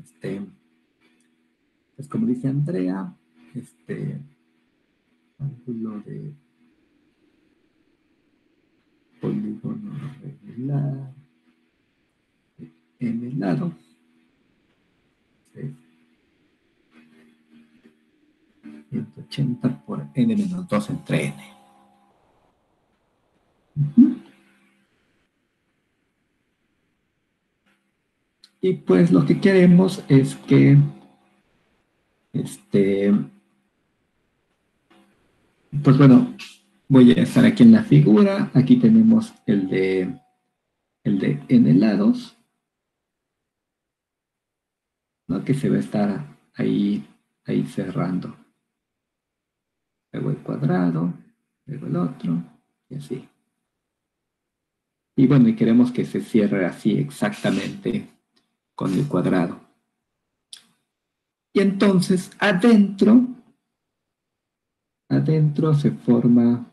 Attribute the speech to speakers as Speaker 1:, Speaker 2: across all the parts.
Speaker 1: pues como dice Andrea, ángulo de polígono regular en el lado es 180 por n menos 2 entre n. Y pues lo que queremos es que pues bueno, voy a estar aquí en la figura. Aquí tenemos el de n lados, ¿no? Que se va a estar ahí cerrando. Luego el cuadrado, luego el otro, y así. Y bueno, y queremos que se cierre así exactamente con el cuadrado. Y entonces adentro se forma,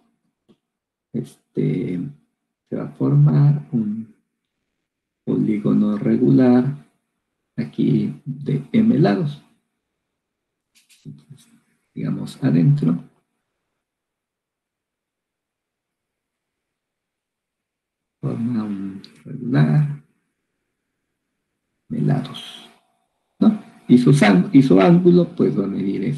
Speaker 1: se va a formar un polígono regular aquí de m lados. Entonces, digamos adentro forma un regular m lados, ¿no? Y su ángulo pues va a medir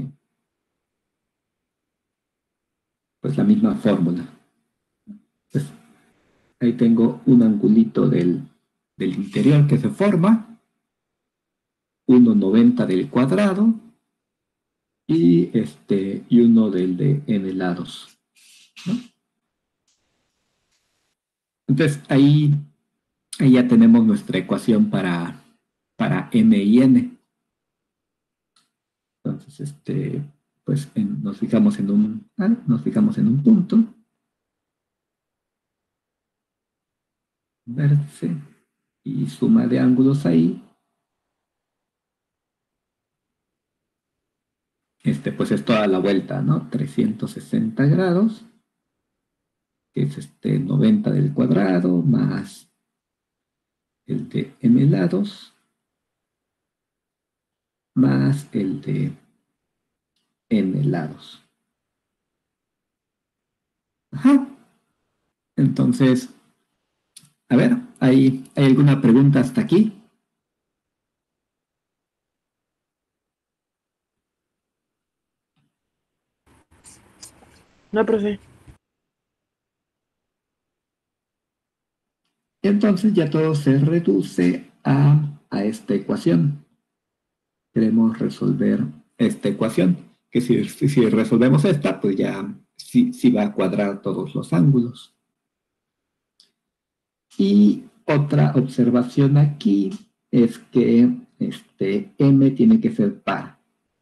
Speaker 1: pues la misma fórmula. Pues ahí tengo un angulito del interior que se forma, 1,90 del cuadrado y uno del de n lados, ¿no? Entonces ahí ya tenemos nuestra ecuación para m y n. Entonces pues nos fijamos en un punto, vértice y suma de ángulos ahí. Pues es toda la vuelta, ¿no? 360 grados, que es 90 del cuadrado, más el de m lados, más el de n lados. Ajá. Entonces, a ver, ¿hay alguna pregunta hasta aquí?
Speaker 2: No, profe.
Speaker 1: Entonces ya todo se reduce a esta ecuación. Queremos resolver esta ecuación, que si resolvemos esta, pues ya sí va a cuadrar todos los ángulos. Y otra observación aquí es que m tiene que ser par.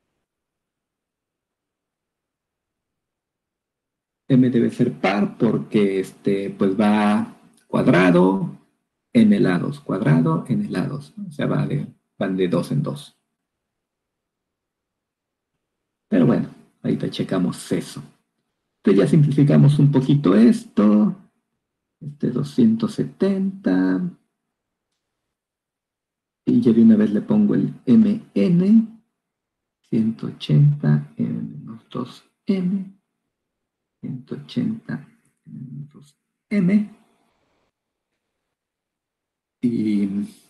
Speaker 1: M debe ser par porque pues va cuadrado, n lados, cuadrado, n lados. O sea, van de dos en dos. Pero bueno, ahorita checamos eso. Entonces ya simplificamos un poquito esto. 270. Y ya de una vez le pongo el mn. 180 menos 2m. 180 menos m. Y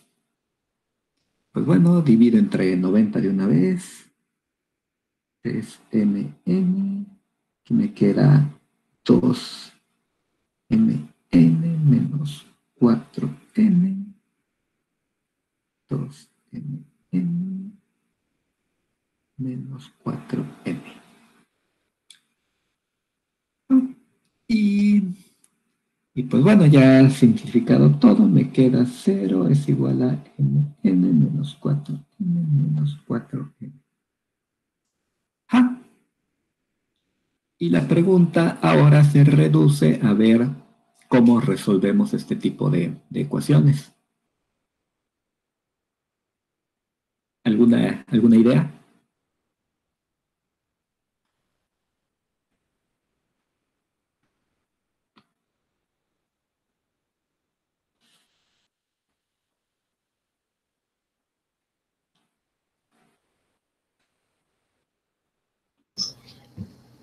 Speaker 1: pues bueno, divido entre 90 de una vez. Es mn. Que me queda 2mn menos 4m. 2mn menos 4m. Y pues bueno, ya simplificado todo, me queda 0 es igual a mn menos 4m menos 4m. Y la pregunta ahora se reduce a ver cómo resolvemos este tipo de ecuaciones. ¿Alguna idea?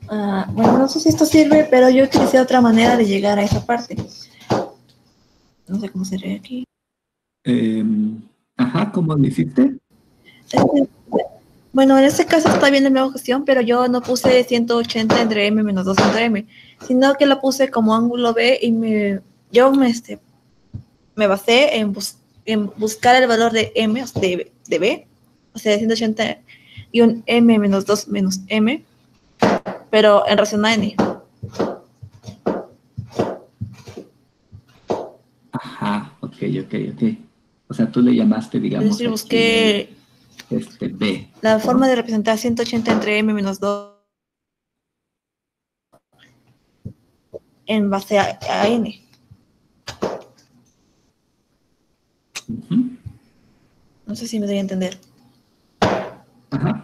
Speaker 2: Bueno, no sé si esto sirve, pero yo utilicé otra manera de llegar a esa parte. No sé cómo se ve aquí.
Speaker 1: Ajá, ¿cómo lo hiciste?
Speaker 2: Este, Bueno, en este caso está bien la misma cuestión, pero yo no puse 180 entre m menos 2 entre m, sino que lo puse como ángulo B y yo me basé en buscar el valor de m, o sea, de B, o sea, de 180 y un m menos 2 menos m, pero en relación a n.
Speaker 1: Ajá, ok, ok, ok. O sea, tú le llamaste,
Speaker 2: Es
Speaker 1: digamos,
Speaker 2: decir,
Speaker 1: aquí
Speaker 2: busqué
Speaker 1: B,
Speaker 2: la forma
Speaker 1: ¿no?
Speaker 2: de representar 180 entre m menos 2 en base a n.
Speaker 1: Ujú.
Speaker 2: No sé si me doy a entender.
Speaker 1: Ajá.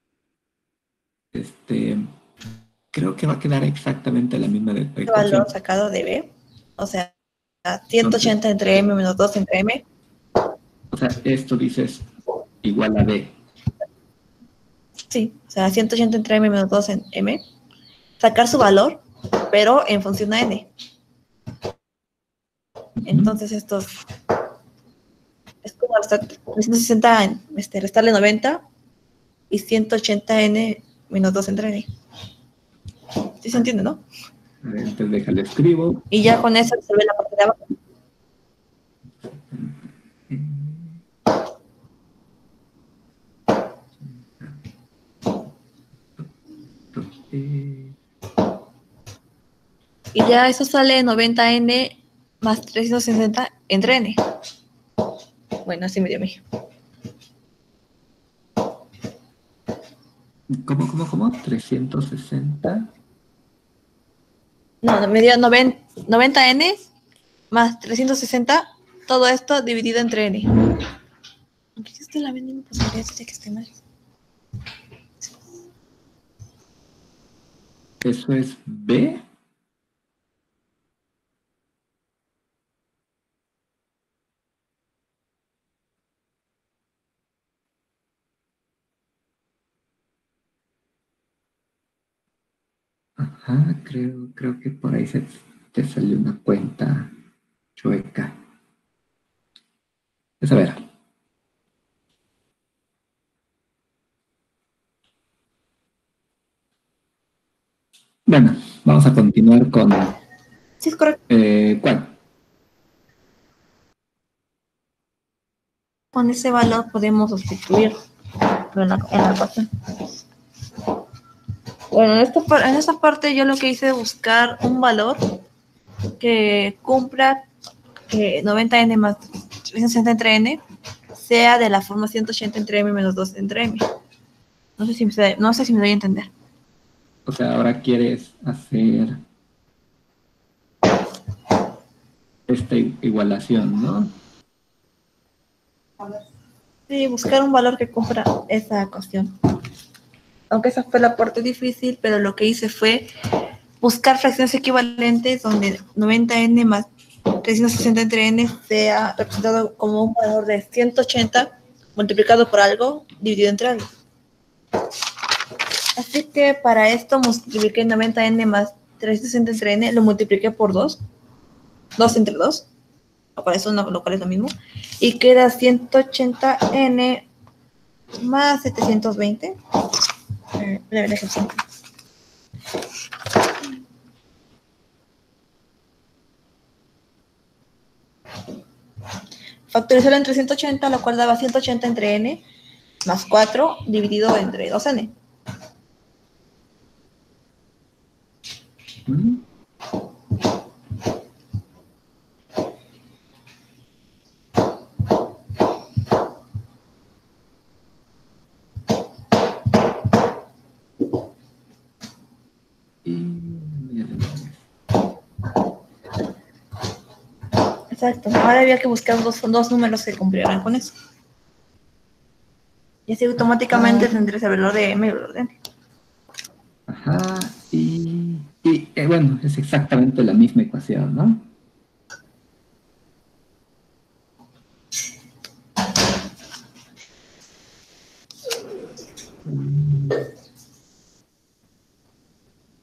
Speaker 1: Creo que va a quedar exactamente la misma
Speaker 2: El valor
Speaker 1: ecuación.
Speaker 2: sacado de B, o sea,
Speaker 1: Entonces,
Speaker 2: 180 entre m menos 2 entre m.
Speaker 1: o sea, esto dices igual a B.
Speaker 2: Sí, o sea, 180 entre m menos 2 en m, sacar su valor, pero en función a n.
Speaker 1: Ujú.
Speaker 2: Entonces, es como 360, restarle 90 y 180n menos 2 entre n. ¿Sí se entiende, no?
Speaker 1: A ver, entonces déjale escribo.
Speaker 2: Y ya con eso resuelve la parte de abajo. Y ya eso sale 90n más 360 entre n. Bueno, así me dio a mí.
Speaker 1: ¿Cómo? 360.
Speaker 2: No, me dio 90n más 360, todo esto dividido entre n. Aunque existe la mínima posibilidad de que esté mal.
Speaker 1: Eso es B. Ajá, creo que por ahí te salió una cuenta chueca. Pues a ver. Bueno, vamos a continuar con
Speaker 2: Sí, es correcto.
Speaker 1: ¿cuál?
Speaker 2: Con ese valor podemos sustituir en la ecuación. Bueno, en esta parte yo lo que hice es buscar un valor que cumpla que 90n más 360 entre n sea de la forma 180 entre m menos 2 entre m. No sé si me doy a entender.
Speaker 1: O sea, ahora quieres hacer esta igualación, ¿no?
Speaker 2: Sí, buscar un valor que cumpla esa ecuación. Aunque esa fue la parte difícil, pero lo que hice fue buscar fracciones equivalentes donde 90n más 360 entre n sea representado como un valor de 180 multiplicado por algo dividido entre algo. Así que para esto multipliqué 90n más 360 entre n, lo multipliqué por 2 entre 2, lo cual es lo mismo, y queda 180n más 720. Factorizarlo entre 180, lo cual daba 180 entre n más 4 dividido entre 2n.
Speaker 1: ¿Mm? Y
Speaker 2: Exacto. Ahora había que buscar dos números que cumplieran con eso. Y así automáticamente
Speaker 1: ajá,
Speaker 2: tendrías el valor de m y el valor de n.
Speaker 1: ajá, bueno, es exactamente la misma ecuación, ¿no? Mm,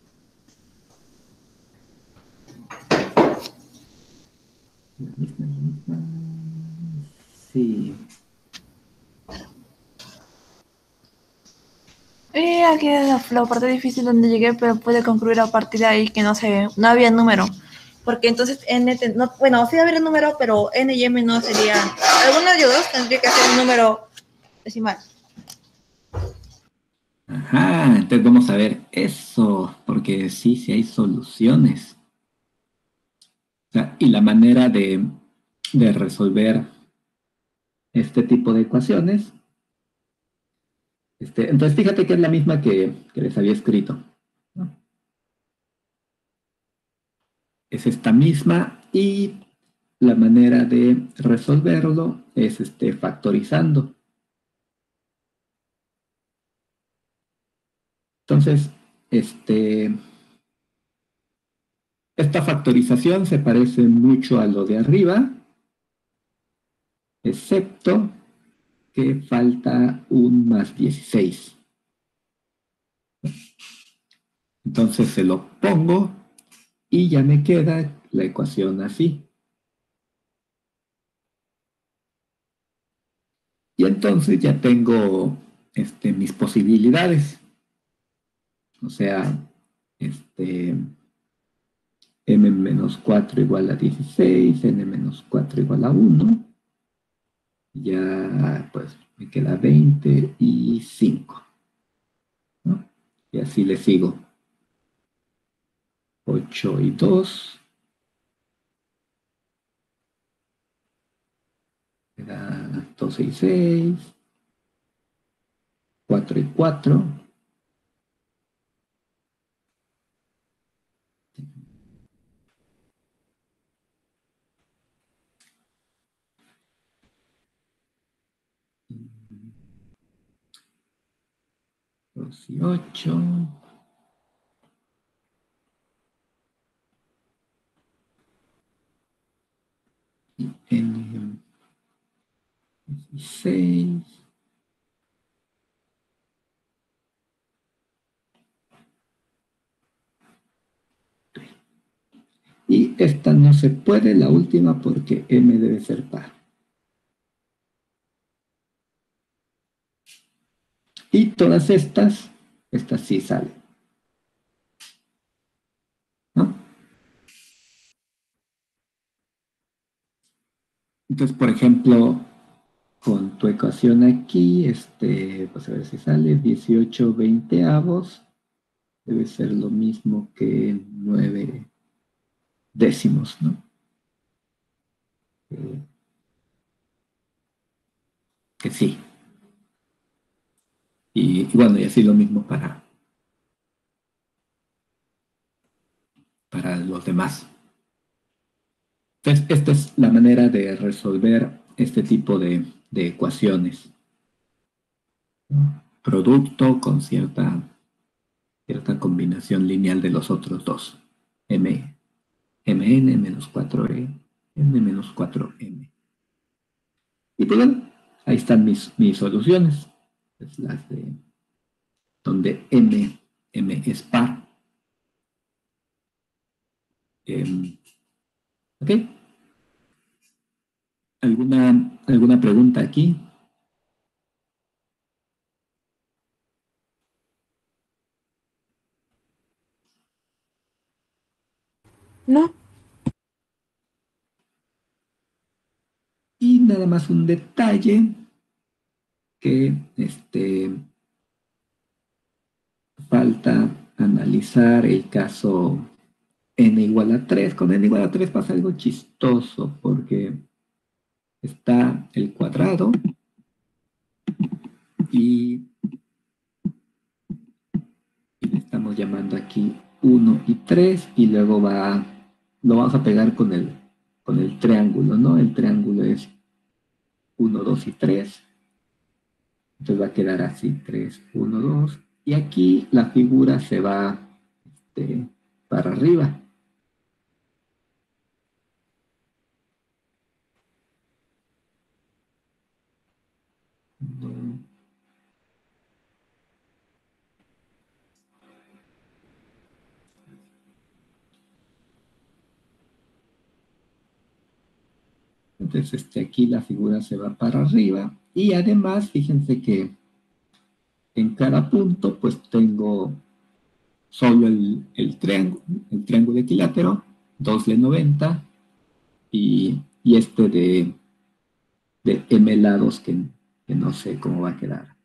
Speaker 2: aquí es la parte difícil donde llegué, pero pude concluir a partir de ahí que no sé, no había número. Porque entonces n, no, bueno, sí habría número, pero n y m no serían. Alguno de los dos tendría que ser un número decimal.
Speaker 1: Ajá, entonces vamos a ver eso, porque sí, sí hay soluciones. O sea, y la manera de resolver este tipo de ecuaciones, entonces fíjate que es la misma que les había escrito, ¿no? Es esta misma y la manera de resolverlo es factorizando. Entonces, esta factorización se parece mucho a lo de arriba, excepto que falta un más 16. Entonces se lo pongo y ya me queda la ecuación así. Y entonces ya tengo mis posibilidades. O sea, m menos 4 igual a 16, n menos 4 igual a 1. Ya pues me queda 25, ¿no? Y así le sigo. 8 y 2. Queda 12 y 6. 4 y 4. 2 y 8. Y n 16. Y esta no se puede, la última, porque m debe ser par. Y todas estas sí salen, ¿no? Entonces, por ejemplo, con tu ecuación aquí, pues a ver si sale 18 veinteavos, debe ser lo mismo que 9 décimos, ¿no? Que sí. Y bueno, y así lo mismo para los demás. Entonces, esta es la manera de resolver este tipo de ecuaciones. Producto con cierta combinación lineal de los otros dos. Mn menos 4e, n menos 4m. Y pues bueno, ahí están mis soluciones. Es las de donde m es par. ¿Ok? ¿Alguna pregunta aquí?
Speaker 2: No.
Speaker 1: Y nada más un detalle que falta analizar el caso n igual a 3. Con n igual a 3 pasa algo chistoso porque está el cuadrado y le estamos llamando aquí 1 y 3 y luego lo vamos a pegar con el triángulo, ¿no? El triángulo es 1, 2 y 3. Entonces va a quedar así, 3, 1, 2. Y aquí la figura se va para arriba. Entonces aquí la figura se va para arriba. Y además, fíjense que en cada punto pues tengo solo el triángulo equilátero, 2 de 90 y este de m lados que no sé cómo va a quedar.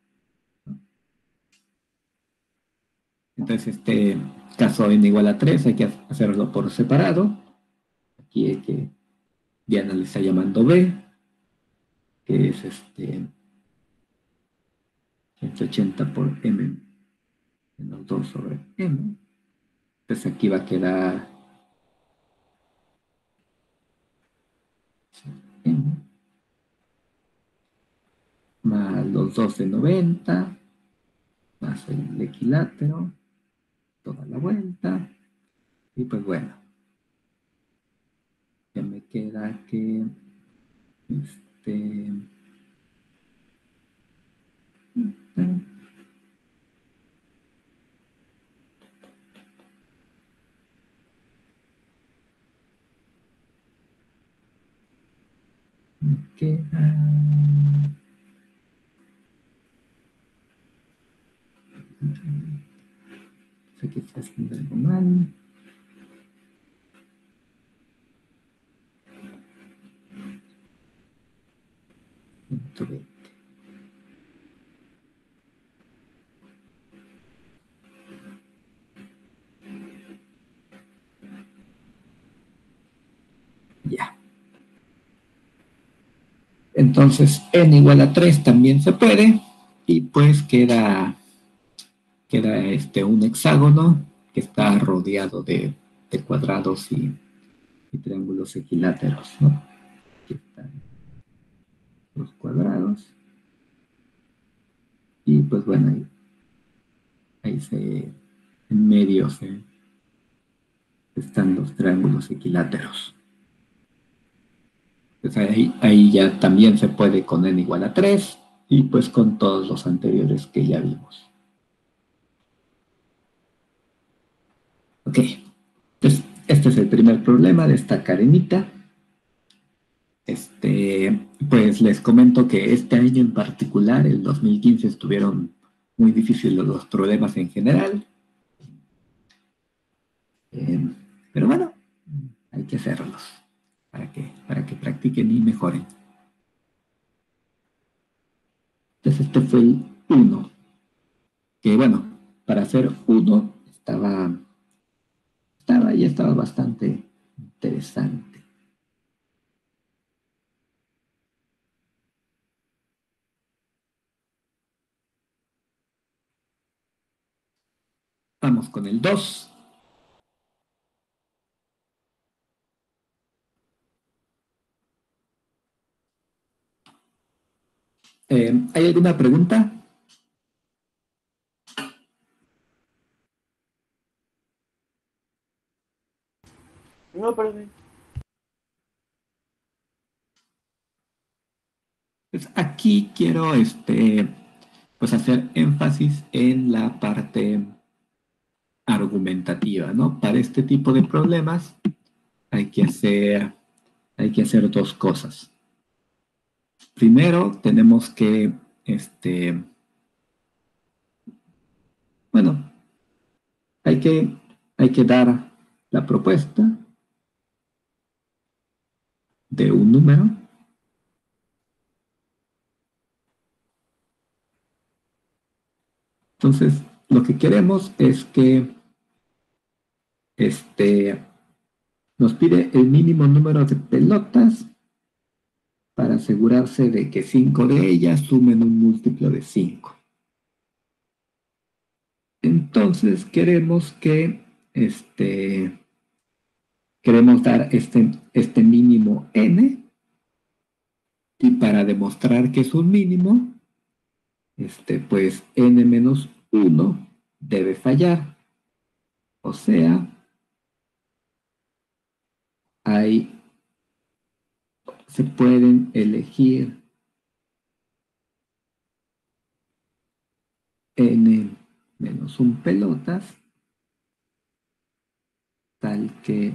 Speaker 1: Entonces este caso n igual a 3 hay que hacerlo por separado. Aquí hay que Diana le está llamando b, que es 180 por m menos 2 sobre m. Entonces aquí va a quedar m más los 2 de 90 más el equilátero, toda la vuelta. Y pues bueno, ya me queda que este me queda sé que está haciendo algo mal. 120. Ya. Entonces n igual a 3 también se puede y pues queda un hexágono que está rodeado de cuadrados y triángulos equiláteros, ¿no? Aquí están los cuadrados y pues bueno, en medio están los triángulos equiláteros. Pues ahí ya también se puede con n igual a 3 y pues con todos los anteriores que ya vimos. Ok, pues este es el primer problema de esta cadenita. Pues les comento que este año en particular, el 2015, estuvieron muy difíciles los problemas en general. Eh, pero bueno, hay que hacerlos para que practiquen y mejoren. Entonces este fue el 1, que bueno, para hacer 1 estaba bastante interesante. Vamos con el 2. ¿Hay alguna pregunta?
Speaker 3: No, perdón.
Speaker 1: Pues aquí quiero pues hacer énfasis en la parte argumentativa, ¿no? Para este tipo de problemas hay que hacer dos cosas. Primero, tenemos que, bueno, hay que, hay que dar la propuesta de un número. Entonces, lo que queremos es que nos pide el mínimo número de pelotas para asegurarse de que 5 de ellas sumen un múltiplo de 5. Entonces queremos dar este mínimo n, y para demostrar que es un mínimo, pues n menos 1 debe fallar. O sea, ahí se pueden elegir n menos 1 pelotas, tal que,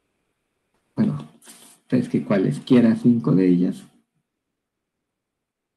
Speaker 1: bueno, es que cualesquiera 5 de ellas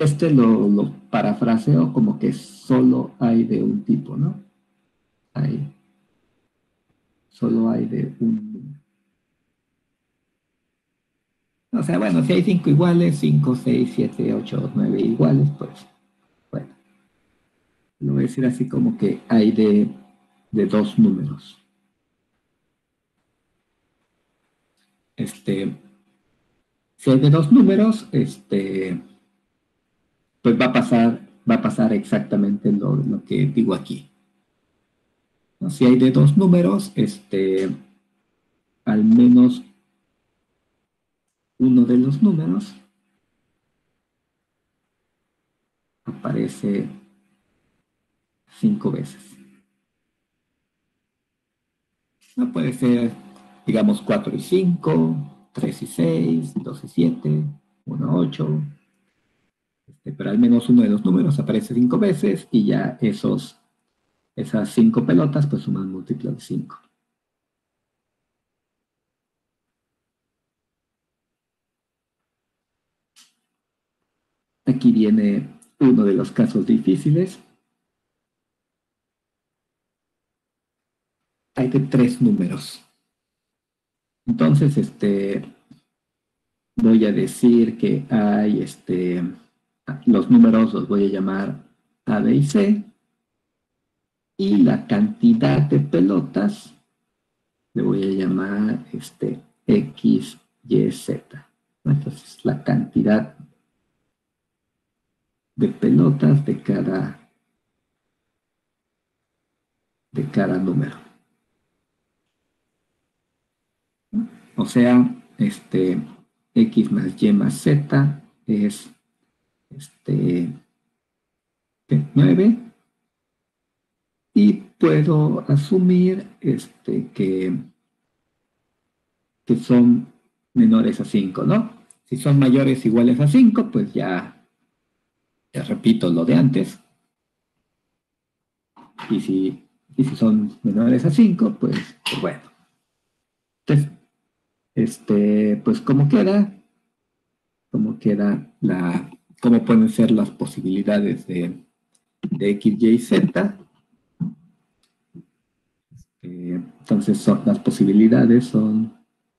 Speaker 1: Este lo parafraseo como que solo hay de un tipo, ¿no? Solo hay de un. O sea, bueno, si hay 5 iguales, 5, 6, 7, 8, 9 iguales, pues, bueno, lo voy a decir así como que hay de dos números. Si hay de dos números, pues va a pasar exactamente lo que digo aquí, ¿no? Si hay de dos números, al menos uno de los números aparece 5 veces. No puede ser, digamos, 4 y 5, 3 y 6, 2 y 7, 1 y 8, pero al menos uno de los números aparece 5 veces y ya esas 5 pelotas pues suman múltiplos de 5. Aquí viene uno de los casos difíciles. Hay de 3 números. Entonces, voy a decir que hay, los números los voy a llamar A, B y C, y la cantidad de pelotas le voy a llamar, X, Y, Z. Entonces, la cantidad de pelotas de cada número. O sea, X más Y más Z es, 9, y puedo asumir, que son menores a 5, ¿no? Si son mayores o iguales a 5, pues ya repito lo de antes. Y si son menores a 5, pues bueno. Entonces, pues cómo pueden ser las posibilidades de X, Y, Z. Entonces, las posibilidades son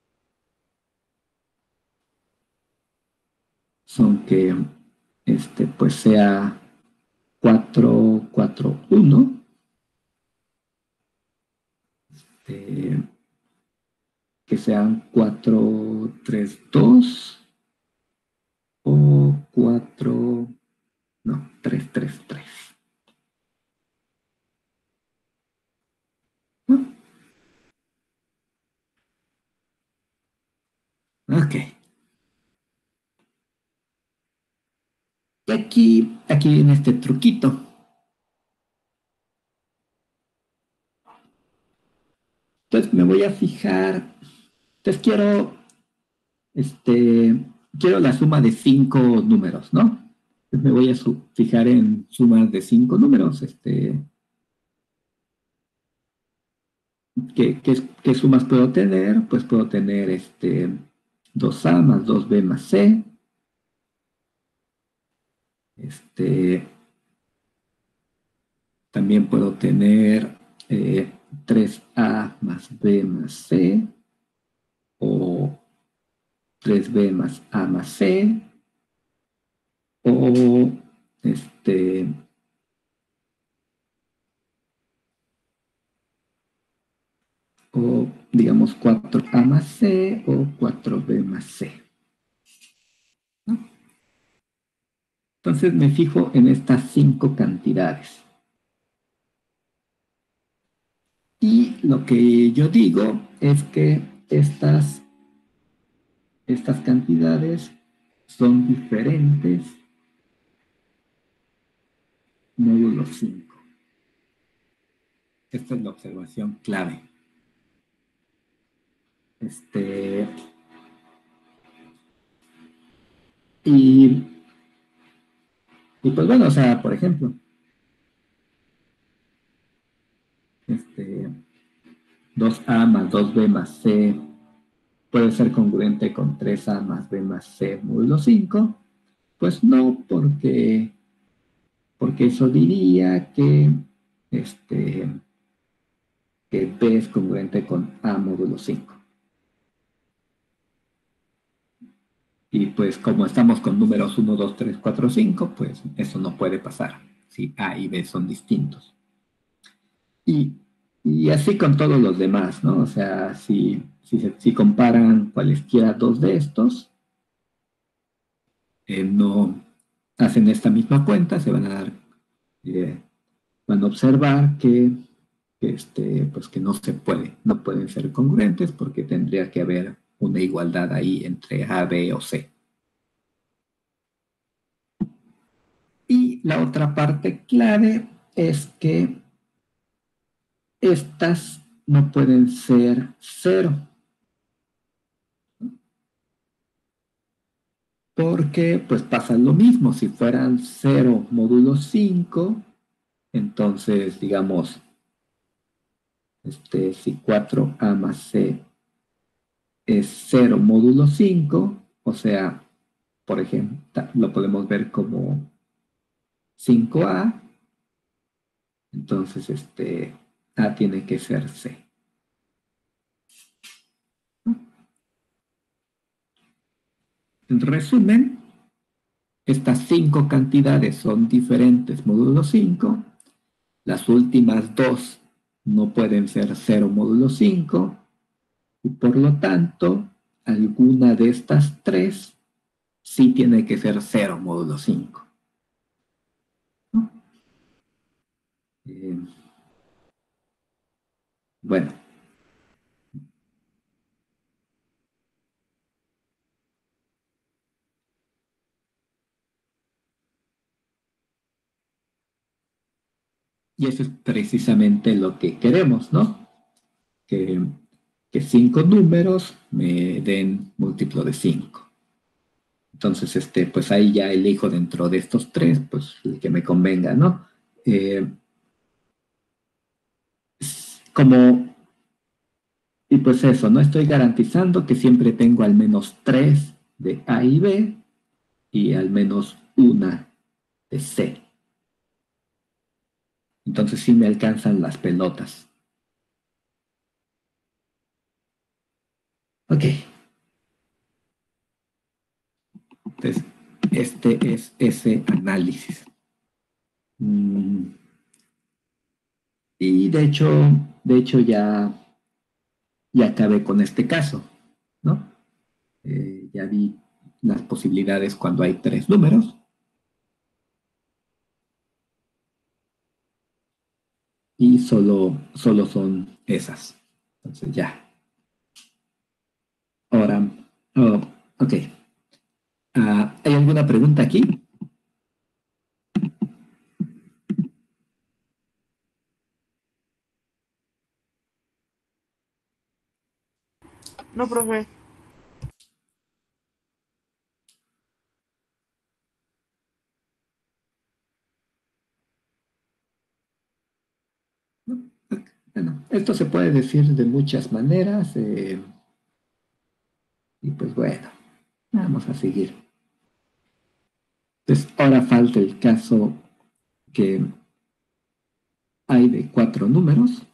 Speaker 1: que pues sea 4, 4, 1, que sean 4, 3, 2, o 4, no, 3, 3, 3. ¿No? Ok. Y aquí viene este truquito. Entonces me voy a fijar. Entonces quiero la suma de 5 números, ¿no? Entonces me voy a fijar en sumas de 5 números. ¿Qué sumas puedo tener? Pues puedo tener 2A más 2B más C. También puedo tener 3A más B más C, o 3B más A más C, o o digamos 4A más C o 4B más C, ¿no? Entonces me fijo en estas 5 cantidades. Y lo que yo digo es que estas cantidades son diferentes módulo 5. Esta es la observación clave. Y pues bueno, o sea, por ejemplo, 2A más 2B más C puede ser congruente con 3A más B más C módulo 5. Pues no, porque eso diría que, que B es congruente con A módulo 5. Y pues como estamos con números 1, 2, 3, 4, 5, pues eso no puede pasar si A y B son distintos. Y, y así con todos los demás, ¿no? O sea, si comparan cualesquiera dos de estos, no hacen esta misma cuenta, se van a dar, van a observar pues que no se puede, no pueden ser congruentes porque tendría que haber una igualdad ahí entre A, B o C. Y la otra parte clave es que estas no pueden ser cero, porque pues pasa lo mismo, si fueran 0 módulo 5, entonces digamos, si 4A más C es 0 módulo 5, o sea, por ejemplo, lo podemos ver como 5A, entonces A tiene que ser C. En resumen, estas 5 cantidades son diferentes módulo 5, las últimas dos no pueden ser 0 módulo 5, y por lo tanto, alguna de estas tres sí tiene que ser 0 módulo 5. ¿No? Bueno, y eso es precisamente lo que queremos, ¿no? Que 5 números me den múltiplo de 5. Entonces, pues ahí ya elijo dentro de estos tres, pues el que me convenga, ¿no? Como, y pues eso, no estoy garantizando que siempre tengo al menos 3 de A y B y al menos una de C. Entonces sí me alcanzan las pelotas. Ok. Entonces, este es ese análisis. Y de hecho ya acabé con este caso, ¿no? Ya vi las posibilidades cuando hay 3 números. Y solo son esas. Entonces ya. Ahora, oh, ok. ¿Hay alguna pregunta aquí?
Speaker 3: No, profe.
Speaker 1: ¿No? Bueno, esto se puede decir de muchas maneras. Y pues bueno, vamos a seguir. Entonces, ahora falta el caso que hay de 4 números.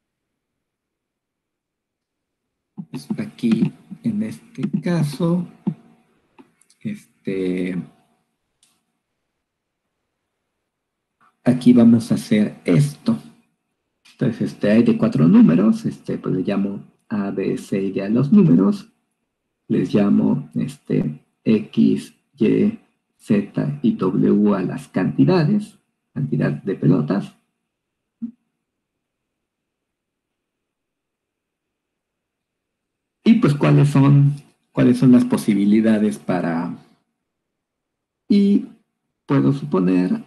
Speaker 1: Pues aquí, en este caso, aquí vamos a hacer esto. Entonces, hay de 4 números, pues le llamo A, B, C y D a los números. Les llamo X, Y, Z y W a las cantidades, cantidad de pelotas. Y pues cuáles son las posibilidades para... Y puedo suponer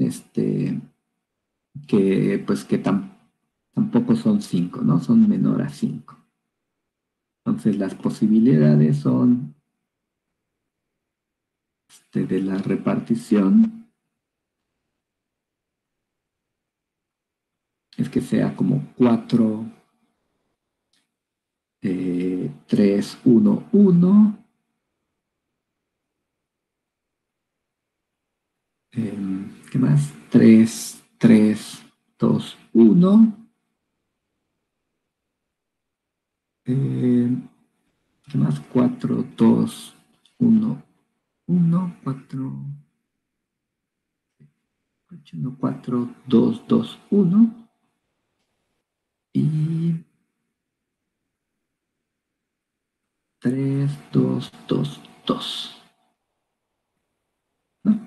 Speaker 1: que pues que tampoco son 5, ¿no? Son menor a 5. Entonces las posibilidades son de la repartición es que sea como 4, 3, 1, 1, ¿Qué más? 3, 3, 2, 1. ¿Qué más? 4, 2, 1, 1, 4, 8, 1, 4, 2, 2, 1. Y 3, 2, 2, 2. ¿No?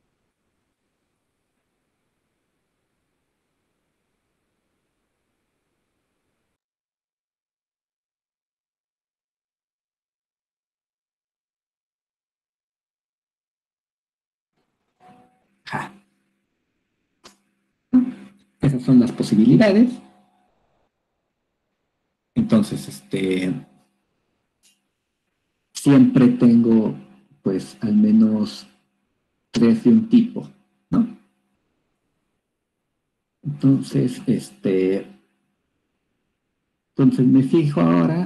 Speaker 1: Ja. Esas son las posibilidades. Entonces, siempre tengo, pues, al menos 3 de un tipo, ¿no? Entonces, entonces me fijo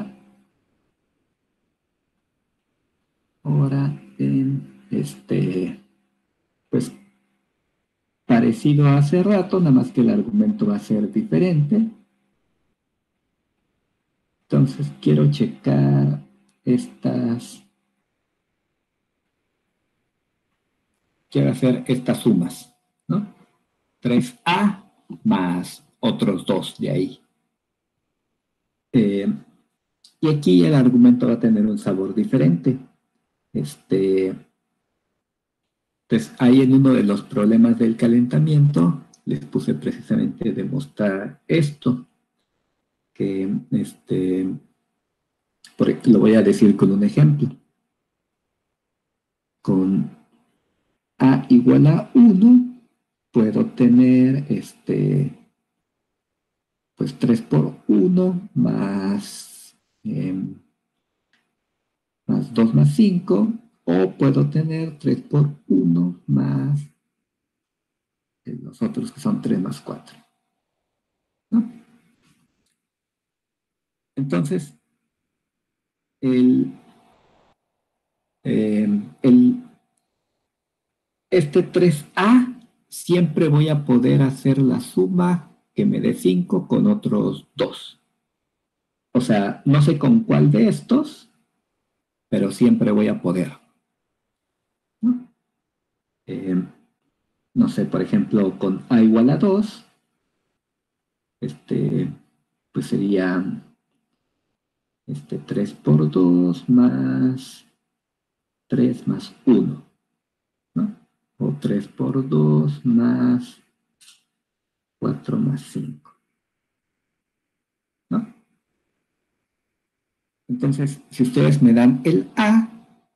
Speaker 1: ahora en, pues, parecido a hace rato, nada más que el argumento va a ser diferente. Entonces, quiero checar quiero hacer estas sumas, ¿no? 3A más otros 2 de ahí. Y aquí el argumento va a tener un sabor diferente. Pues ahí en uno de los problemas del calentamiento les puse precisamente demostrar esto, que lo voy a decir con un ejemplo. Con A igual a 1, puedo tener pues 3 por 1 más 2 más 5, o puedo tener 3 por 1 más los otros que son 3 más 4, ¿no? Entonces, eh, el, este 3A siempre voy a poder hacer la suma que me dé 5 con otros 2. O sea, no sé con cuál de estos, pero siempre voy a poder, ¿no? No sé, por ejemplo, con A igual a 2, pues sería 3 por 2 más 3 más 1, ¿no? O 3 por 2 más 4 más 5, ¿no? Entonces, si ustedes me dan el A,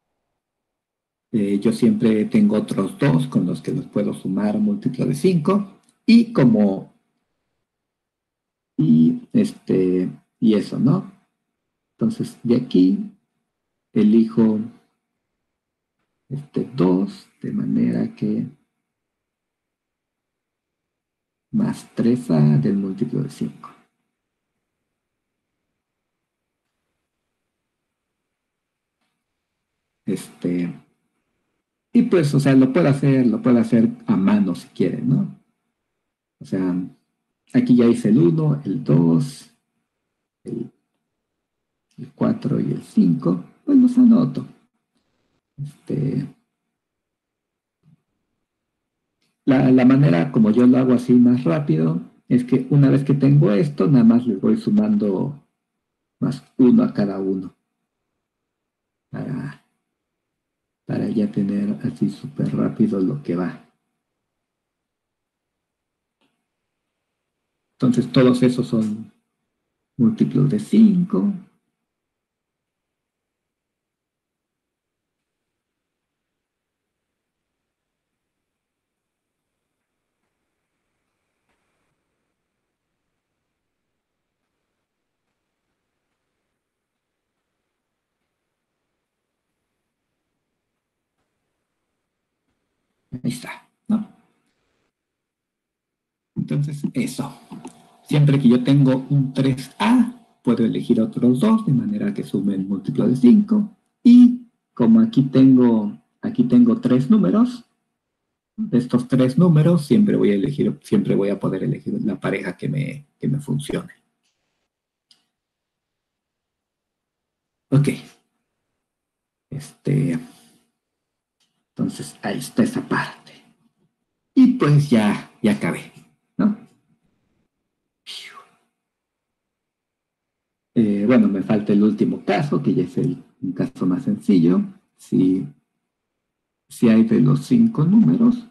Speaker 1: yo siempre tengo otros 2 con los que los puedo sumar múltiplo de 5, y y eso, ¿no? Entonces, de aquí elijo 2, de manera que más 3A del múltiplo de 5. Y pues, o sea, lo puedo hacer a mano si quieren, ¿no? O sea, aquí ya hice el 1, el 2, el 4 y el 5, pues los anoto. La manera como yo lo hago así más rápido es que una vez que tengo esto, nada más les voy sumando más 1 a cada uno para, para ya tener así súper rápido lo que va. Entonces todos esos son múltiplos de 5. Ahí está, ¿no? Entonces, eso. Siempre que yo tengo un 3A, puedo elegir otros 2, de manera que sumen múltiplo de 5. Y como aquí tengo 3 números, De estos tres números siempre voy a poder elegir la pareja que me funcione. Ok. Entonces ahí está esa parte. Y pues ya acabé, ¿no? Bueno, me falta el último caso, que ya es un caso más sencillo. Si hay de los 5 números,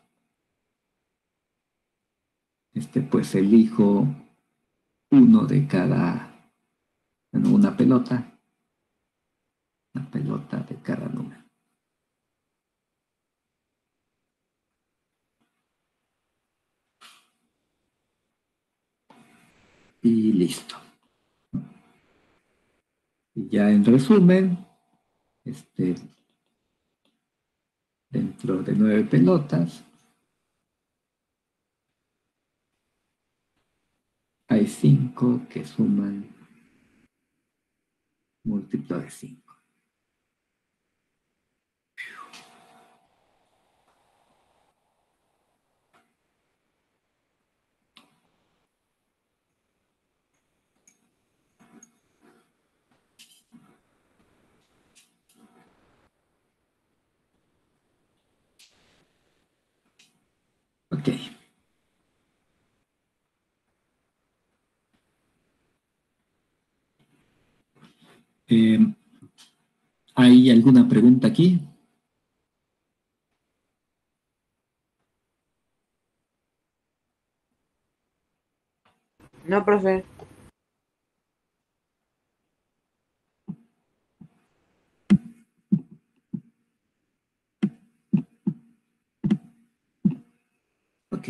Speaker 1: pues elijo uno de cada, bueno, una pelota de cada número. Y listo. Y ya en resumen, dentro de 9 pelotas, hay 5 que suman múltiplo de 5. Ok. Eh, ¿Hay alguna pregunta aquí?
Speaker 3: No, profe.
Speaker 1: Ok,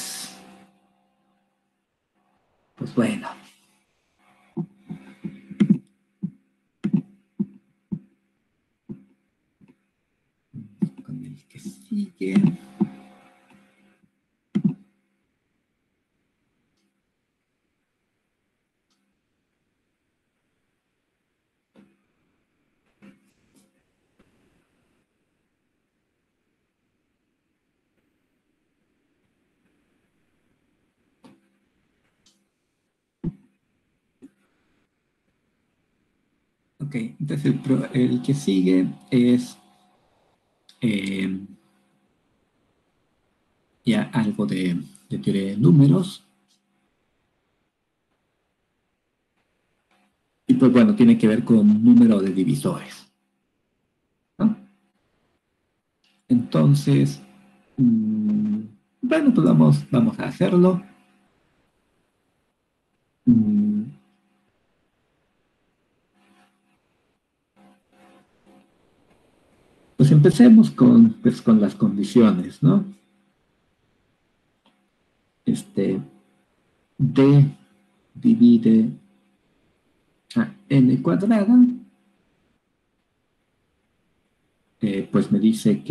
Speaker 1: pues bueno. Con el que sigue. Ok, entonces el que sigue es eh, ya algo de teoría de números. Y pues bueno, tiene que ver con número de divisores, ¿no? Entonces, bueno, pues vamos a hacerlo. Mm, pues empecemos con las condiciones, ¿no? D divide a n cuadrada, pues me dice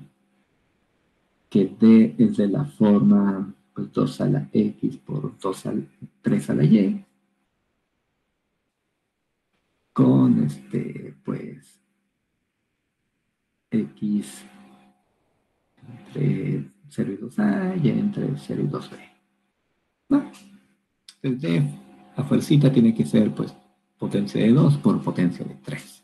Speaker 1: que D es de la forma pues 2 a la X por 3 a la Y, con pues X entre 0 y 2A y entre 0 y 2B. ¿No? Entonces D a fuercita tiene que ser pues potencia de 2 por potencia de 3.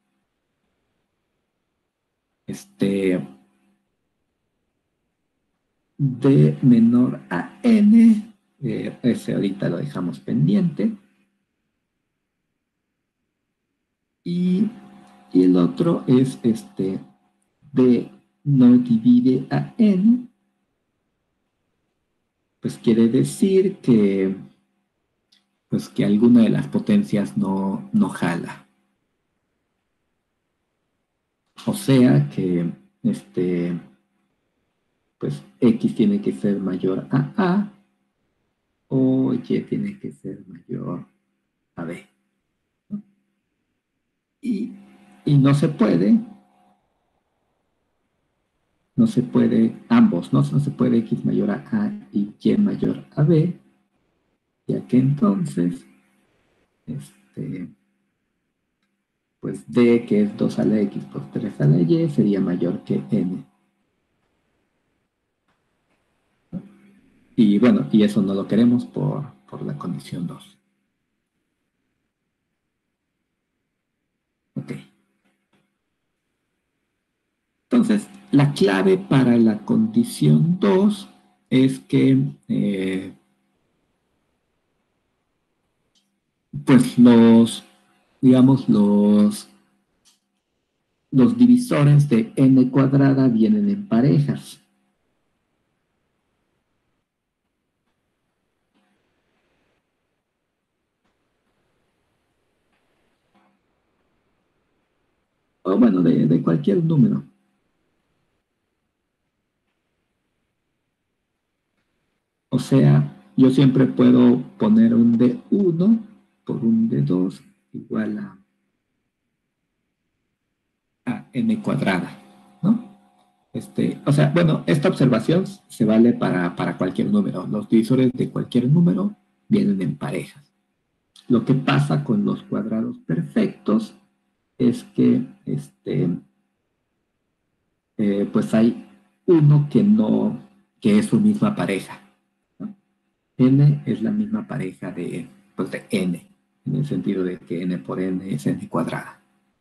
Speaker 1: D menor a N, ese ahorita lo dejamos pendiente. Y el otro es D no divide a N, pues quiere decir pues que alguna de las potencias no jala. O sea que pues X tiene que ser mayor a o Y tiene que ser mayor a B. Y, y no se puede ambos, ¿no? No se puede X mayor a y Y mayor a B, ya que entonces, pues D, que es 2 a la X por 3 a la Y, sería mayor que N. Y bueno, y eso no lo queremos por la condición 2. Ok. Entonces, la clave para la condición 2 es que pues digamos, los divisores de n cuadrada vienen en parejas. O bueno, de cualquier número. O sea, yo siempre puedo poner un D1 por un D2 igual a n cuadrada, ¿no? O sea, bueno, esta observación se vale para cualquier número. Los divisores de cualquier número vienen en parejas. Lo que pasa con los cuadrados perfectos es que pues hay uno que es su misma pareja, ¿no? N es la misma pareja pues de n, en el sentido de que n por n es n cuadrada.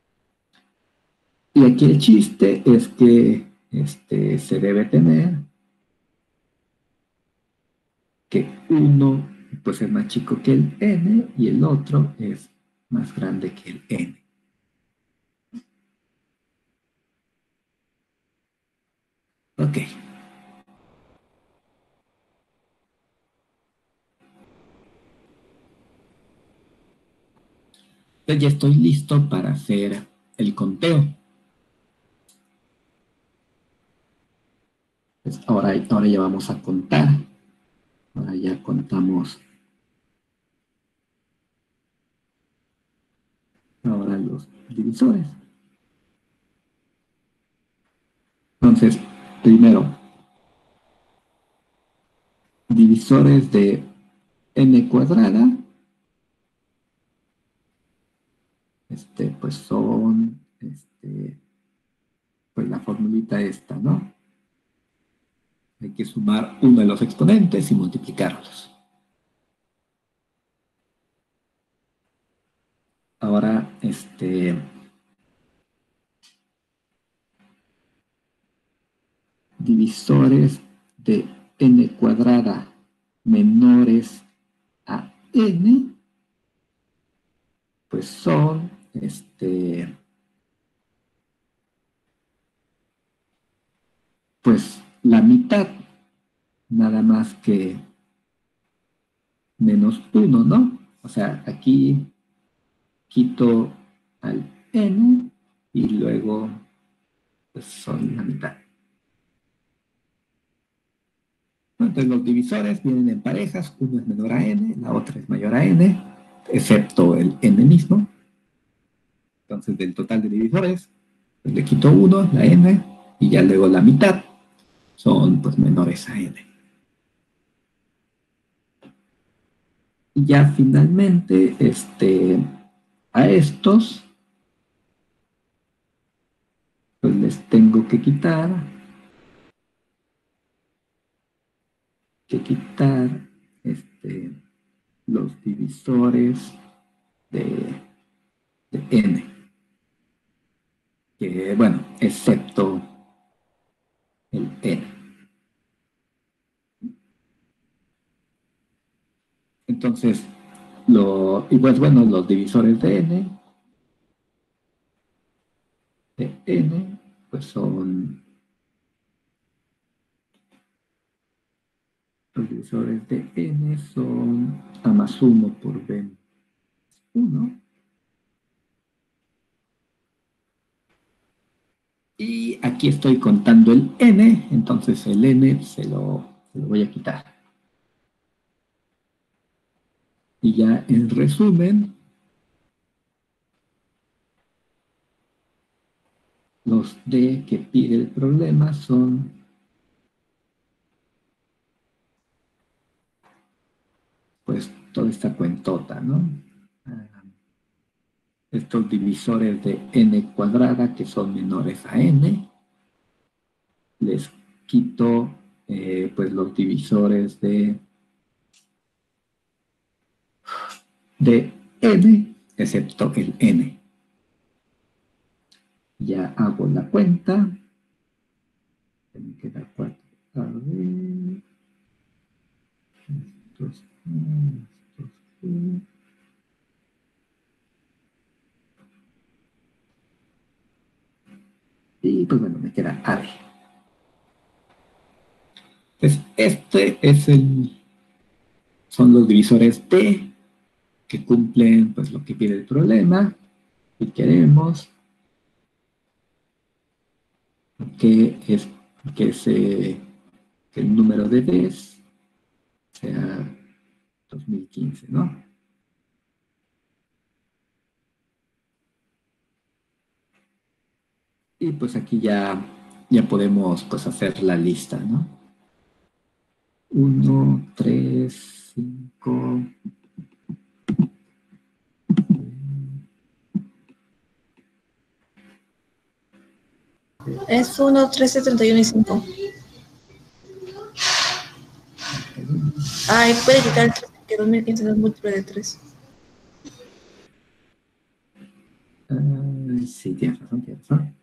Speaker 1: Y aquí el chiste es que se debe tener que uno pues es más chico que el n y el otro es más grande que el n. Ok. Entonces ya estoy listo para hacer el conteo. Pues ahora ya vamos a contar. Ahora ya contamos ahora los divisores. Entonces, primero, divisores de n cuadrada, pues son, pues la formulita esta, ¿no? Hay que sumar uno de los exponentes y multiplicarlos. Ahora, divisores de n cuadrada menores a n, pues son, pues la mitad, nada más que menos 1, ¿no? O sea, aquí quito al n y luego pues son la mitad. Entonces los divisores vienen en parejas, uno es menor a n, la otra es mayor a n, excepto el n mismo. Entonces del total de divisores, pues le quito 1, la n, y ya luego la mitad son pues menores a n. Y ya finalmente, a estos, pues les tengo que quitar los divisores de n, que bueno, excepto el n. Entonces, y pues bueno, los divisores de n, pues son los divisores de n son a más 1 por b 1. Y aquí estoy contando el n, entonces el n se lo voy a quitar. Y ya en resumen, los d que pide el problema son pues toda esta cuentota, ¿no? Estos divisores de n cuadrada que son menores a n, les quito pues los divisores de n, excepto el n. Ya hago la cuenta. Me queda 4. A ver. Estos, estos, y pues bueno, me queda AD. Entonces, son los divisores D que cumplen pues lo que pide el problema y queremos que es que, que el número de Ds sea 2015, ¿no? Y pues aquí ya podemos pues hacer la lista, ¿no? 1, 3, 5.
Speaker 2: Es 1, 13, 31 y 5. Ay, puede quitar el 3, que 2015 no es múltiplo de 3.
Speaker 1: Sí, tienes razón, tienes razón.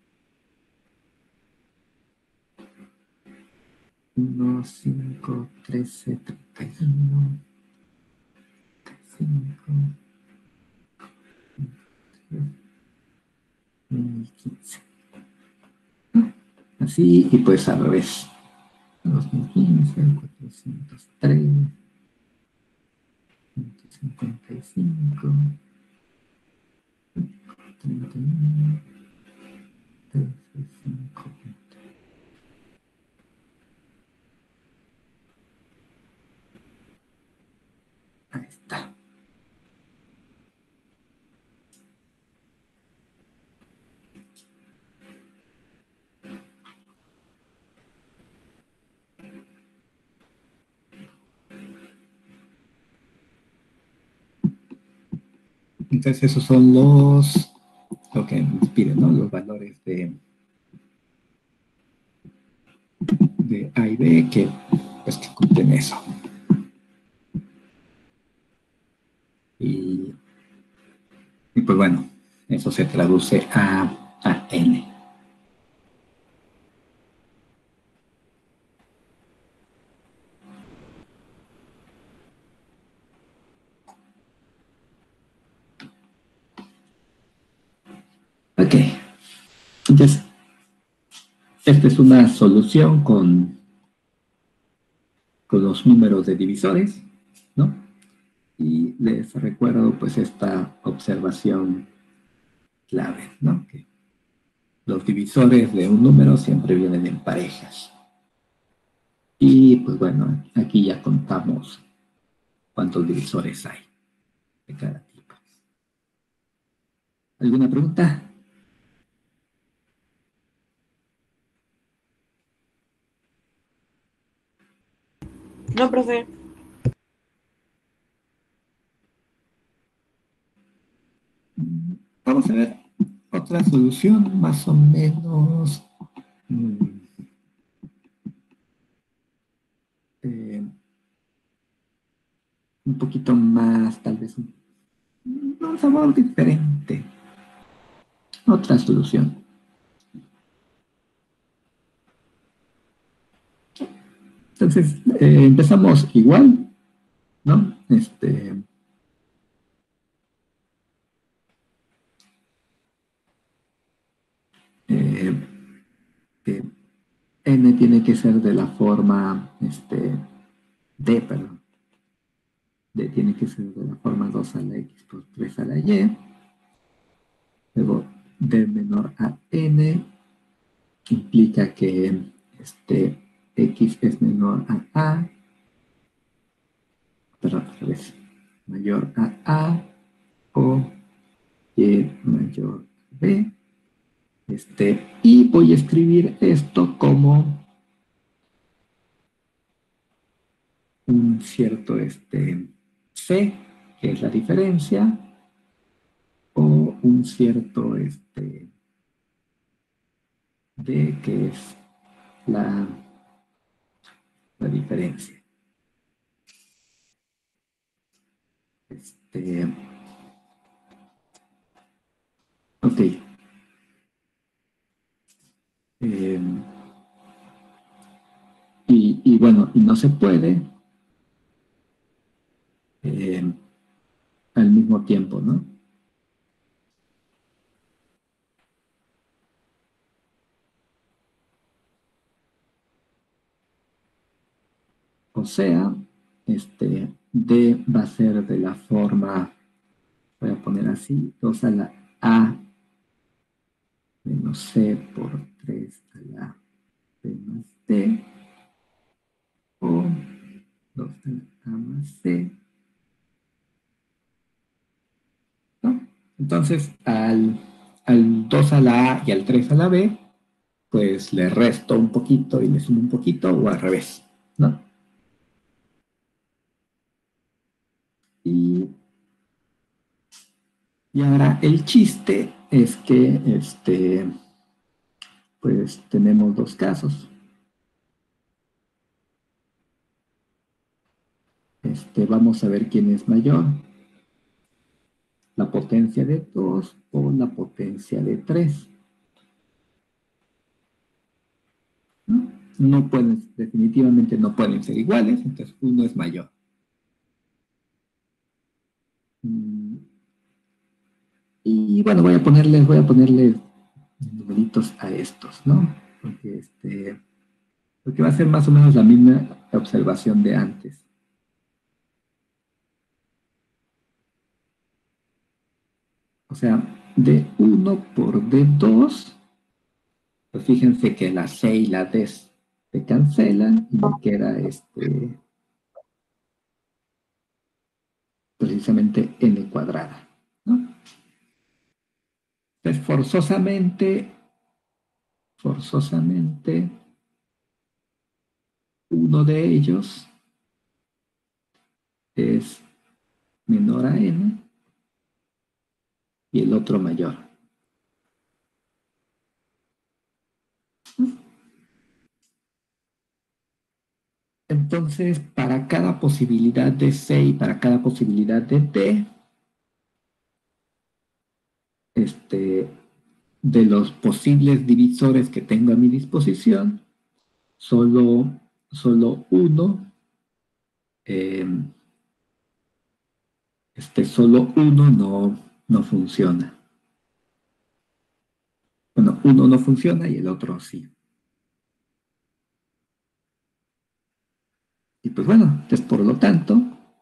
Speaker 1: 1, 5, 13, 31, 5, 15. Así, y pues al revés. 2015, 403, 155, 31, 13, 5. Ahí está. Entonces esos son lo que nos piden, ¿no? Los valores de A y B que cumplen eso. Y pues bueno, eso se traduce a N. Ok. Entonces, esta es una solución con los números de divisores, ¿no? Y les recuerdo pues esta observación clave, ¿no? Que los divisores de un número siempre vienen en parejas. Y pues bueno, aquí ya contamos cuántos divisores hay de cada tipo. ¿Alguna pregunta?
Speaker 3: No, profe.
Speaker 1: Vamos a ver otra solución más o menos un poquito más, tal vez un sabor diferente. Otra solución. Entonces, empezamos igual, ¿no? Eh, que n tiene que ser de la forma, d, perdón. D tiene que ser de la forma 2 a la x por 3 a la y. Luego, d menor a n implica que x es menor a, perdón, al revés, mayor a o y mayor a b. Y voy a escribir esto como un cierto C, que es la diferencia, o un cierto D, que es la la diferencia. Ok. Y bueno, y no se puede al mismo tiempo, ¿no? O sea, D va a ser de la forma, voy a poner así, 2 a la A menos C por 3 a la B más D, o 2 a la A más C, ¿no? Entonces, al 2 a la A y al 3 a la B, pues le resto un poquito y le sumo un poquito, o al revés, ¿no? Y ahora el chiste es que, pues tenemos dos casos. Vamos a ver quién es mayor, la potencia de 2 o la potencia de 3. ¿No? No pueden, definitivamente no pueden ser iguales, entonces uno es mayor. Y bueno, voy a ponerle numeritos a estos, ¿no? Porque va a ser más o menos la misma observación de antes. O sea, D1 por D2, pues fíjense que la C y la D se cancelan y me queda precisamente n cuadrada, ¿no? Entonces, forzosamente, uno de ellos es menor a n y el otro mayor. Entonces, para cada posibilidad de C y para cada posibilidad de D, de los posibles divisores que tengo a mi disposición, solo uno, solo uno no funciona. Bueno, uno no funciona y el otro sí. Y pues bueno, entonces por lo tanto,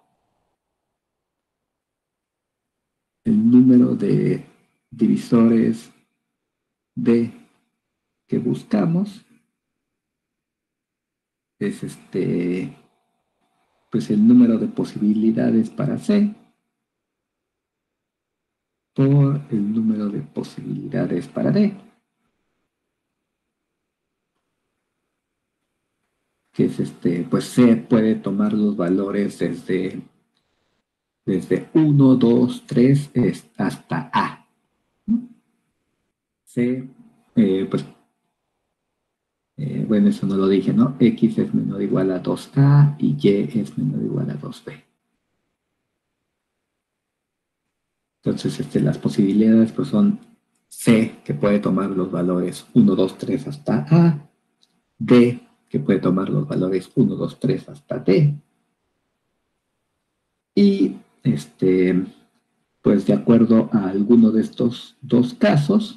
Speaker 1: el número de divisores D que buscamos es pues el número de posibilidades para C por el número de posibilidades para D, que es pues C puede tomar los valores desde 1, 2, 3 hasta A. C, pues, bueno, eso no lo dije, ¿no? X es menor o igual a 2A y Y es menor o igual a 2B. Entonces, las posibilidades pues son C, que puede tomar los valores 1, 2, 3 hasta A, D, que puede tomar los valores 1, 2, 3 hasta D, y pues de acuerdo a alguno de estos dos casos,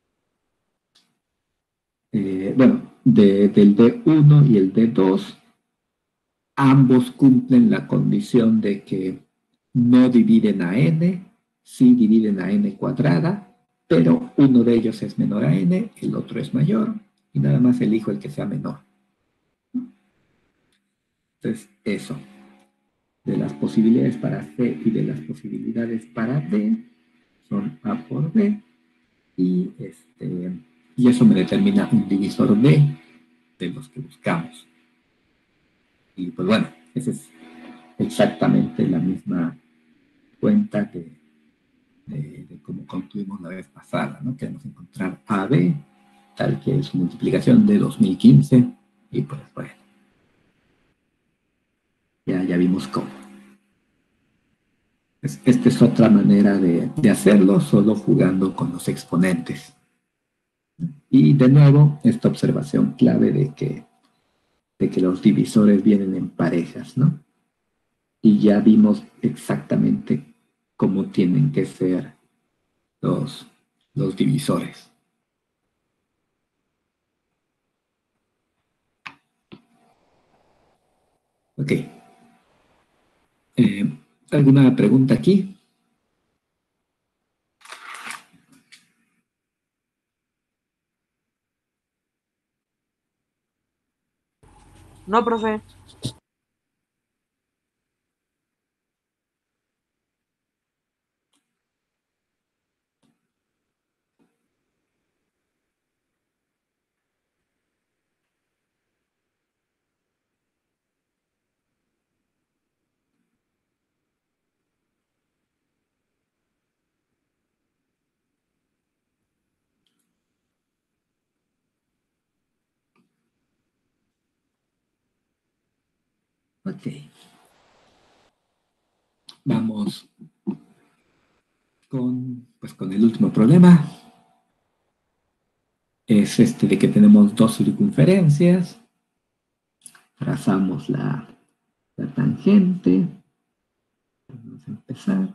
Speaker 1: bueno, del D1 y el D2, ambos cumplen la condición de que no dividen a n, sí dividen a n cuadrada, pero uno de ellos es menor a n, el otro es mayor, y nada más elijo el que sea menor. Entonces, eso. De las posibilidades para C y de las posibilidades para D son A por B, y eso me determina un divisor D de los que buscamos. Y pues bueno, esa es exactamente la misma cuenta de cómo concluimos la vez pasada, ¿no? Queremos encontrar AB, tal que es su multiplicación de 2015, y pues bueno. Ya vimos cómo. Esta es otra manera de hacerlo, solo jugando con los exponentes. Y de nuevo, esta observación clave de que los divisores vienen en parejas, ¿no? Y ya vimos exactamente cómo tienen que ser los, los divisores. Ok. Eh, ¿Alguna pregunta aquí?
Speaker 3: No, profe.
Speaker 1: Ok. Vamos con el último problema. Es este de que tenemos dos circunferencias. Trazamos la tangente. Vamos a empezar.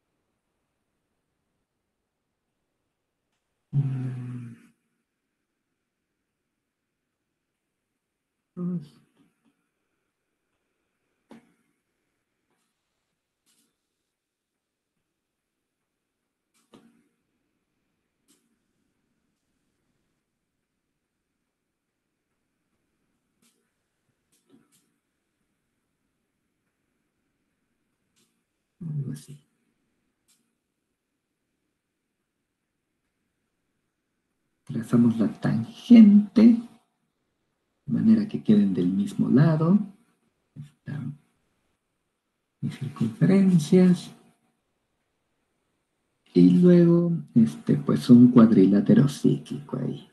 Speaker 1: Dos. Algo así. Trazamos la tangente de manera que queden del mismo lado. Están mis circunferencias. Y luego, pues un cuadrilátero cíclico ahí.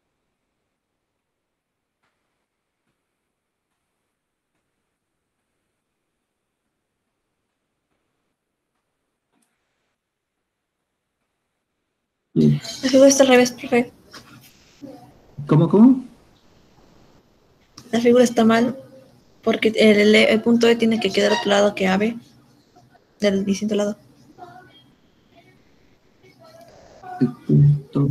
Speaker 1: Bien.
Speaker 2: La figura está al revés, profe.
Speaker 1: ¿Cómo?
Speaker 2: La figura está mal porque el punto E tiene que quedar a otro lado que AB, del distinto lado.
Speaker 1: El punto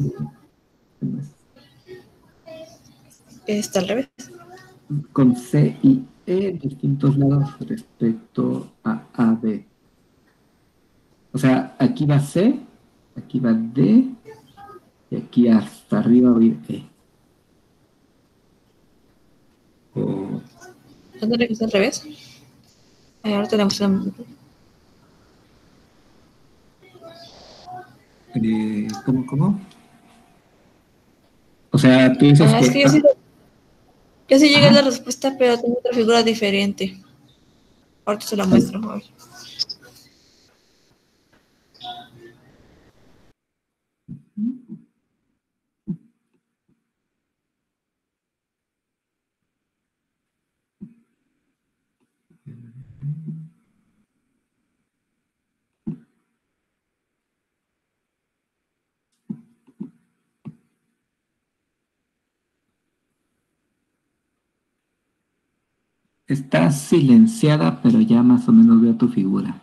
Speaker 2: Está al revés.
Speaker 1: con C y E en distintos lados respecto a AB. O sea, aquí va C, aquí va D, y aquí hasta arriba va a ir E. O,
Speaker 2: ¿No tiene que estar al revés? Ahora tenemos
Speaker 1: ¿cómo? O sea, tú dices
Speaker 2: es
Speaker 1: que...
Speaker 2: que yo sí llegué a
Speaker 1: ajá.
Speaker 2: la respuesta, pero tengo otra figura diferente. Ahorita se la muestro. A ver.
Speaker 1: Está silenciada, pero ya más o menos veo tu figura.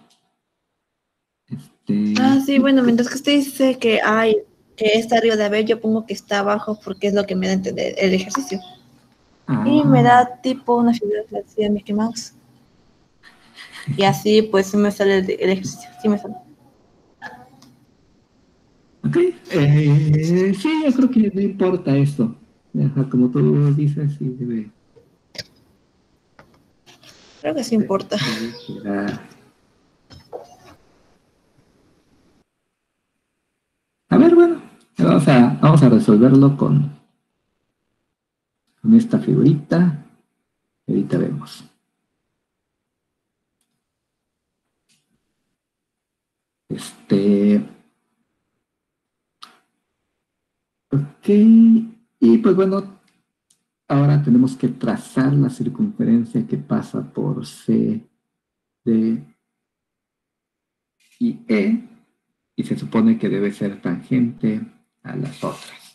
Speaker 2: Sí, bueno, mientras que usted dice que está arriba de AB, yo pongo que está abajo porque es lo que me da a entender el ejercicio. Y me
Speaker 1: Ah,
Speaker 2: da tipo una figura que hacía Mickey Mouse. Y así pues me sale el ejercicio. Sí me sale.
Speaker 1: ok. Sí, yo creo que no importa esto. Ajá, como tú dices, sí
Speaker 2: Creo que sí importa.
Speaker 1: debe quedar. A ver, bueno, vamos a resolverlo con esta figurita. Ahorita vemos. Este, ok. Y pues bueno, ahora tenemos que trazar la circunferencia que pasa por C D y E, y se supone que debe ser tangente a las otras.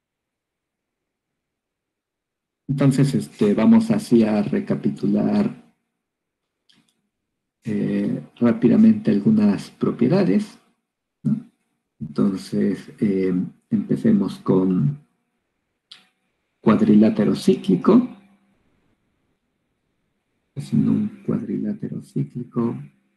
Speaker 1: Entonces, vamos así a recapitular rápidamente algunas propiedades, ¿no? Entonces, empecemos con cuadrilátero cíclico. Haciendo un cuadrilátero cíclico,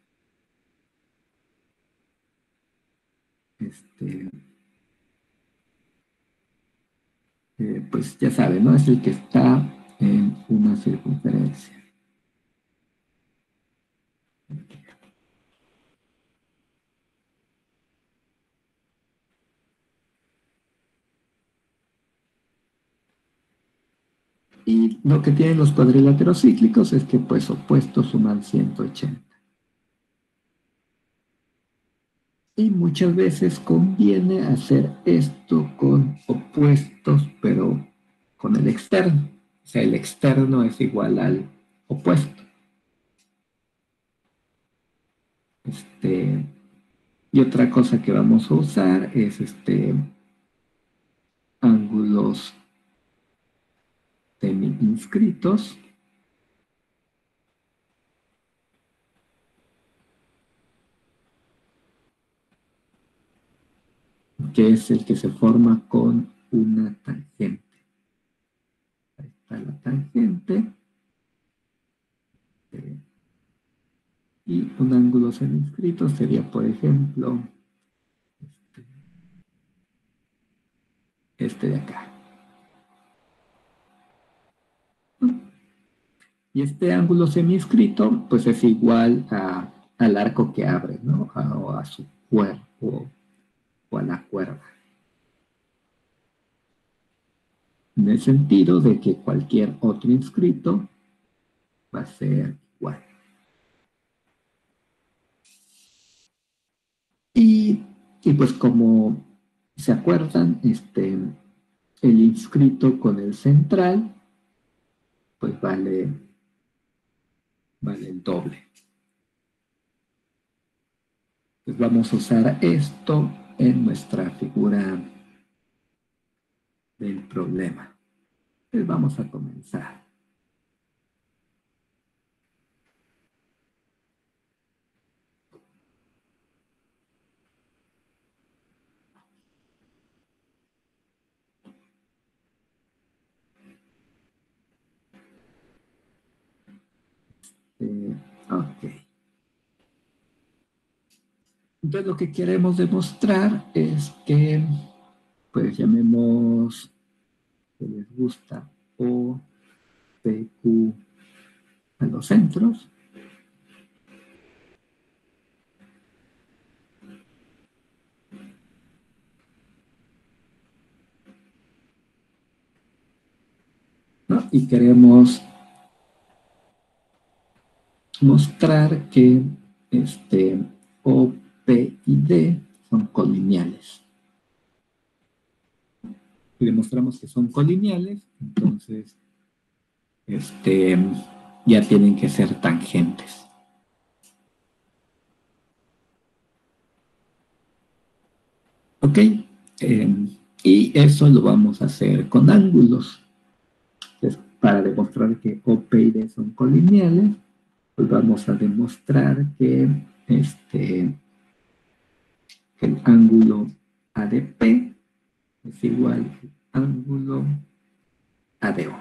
Speaker 1: pues ya saben, ¿no? Es el que está en una circunferencia. Y lo que tienen los cuadriláteros cíclicos es que pues opuestos suman 180. Y muchas veces conviene hacer esto con opuestos, pero con el externo. O sea, el externo es igual al opuesto. Y otra cosa que vamos a usar es ángulos semi-inscritos, que es el que se forma con una tangente. Ahí está la tangente. Y un ángulo semi-inscrito sería, por ejemplo, este de acá. Y este ángulo semi-inscrito, pues es igual al arco que abre, ¿no? O a su cuerpo, o a la cuerda. En el sentido de que cualquier otro inscrito va a ser igual. Y pues como se acuerdan, el inscrito con el central, pues vale el doble. Pues vamos a usar esto en nuestra figura del problema. Pues vamos a comenzar. Ok. Entonces lo que queremos demostrar es que, pues llamemos, que les gusta O, P, Q a los centros. ¿No? Y queremos mostrar que O, P y D son colineales. Y demostramos que son colineales, entonces ya tienen que ser tangentes. ¿Ok? Y eso lo vamos a hacer con ángulos. Entonces, para demostrar que OP y D son colineales, pues vamos a demostrar que el ángulo ADP es igual al ángulo ADO.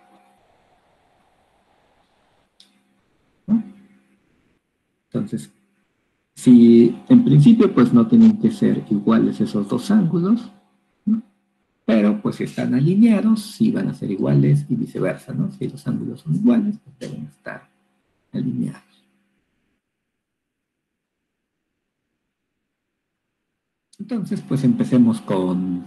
Speaker 1: ¿No? Entonces, si en principio pues no tienen que ser iguales esos dos ángulos, ¿no? Pero pues si están alineados, sí van a ser iguales y viceversa, ¿no? Si los ángulos son iguales, pues deben estar alineados. Entonces, pues empecemos con